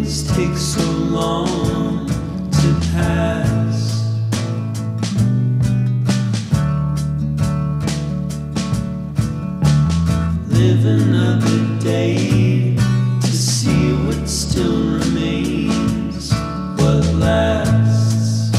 things take so long to pass. Live another day to see what still remains, what lasts.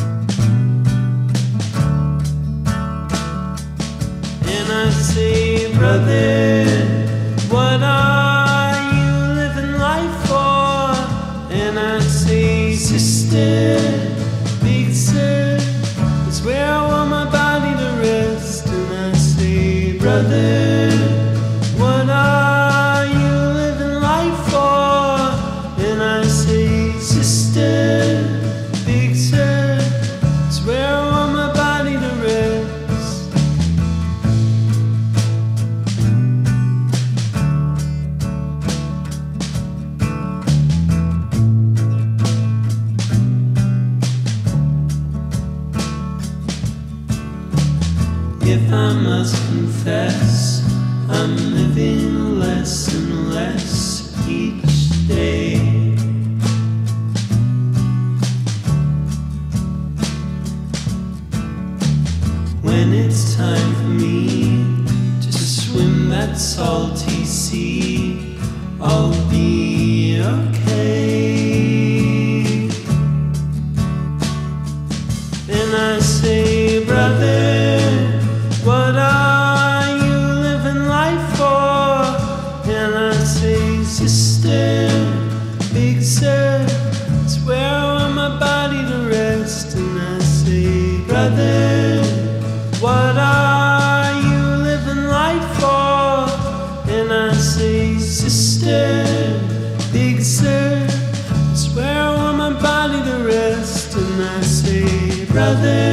And I say, brother, what are you living life for? And I say, sister, big sir, it's where I want my body to rest. And I say, brother, what are you living life for? And I say, sister, big sir, it's where I want my body to rest. If I must confess, I'm living less and less each day. When it's time for me to swim that salty sea, I'll be okay. And I say, brother, what are you living life for? And I say, sister, big sir, it's where I want my body to rest. And I say, brother, what are you living life for? And I say, sister, big sir, it's where I want my body to rest. And I say, brother,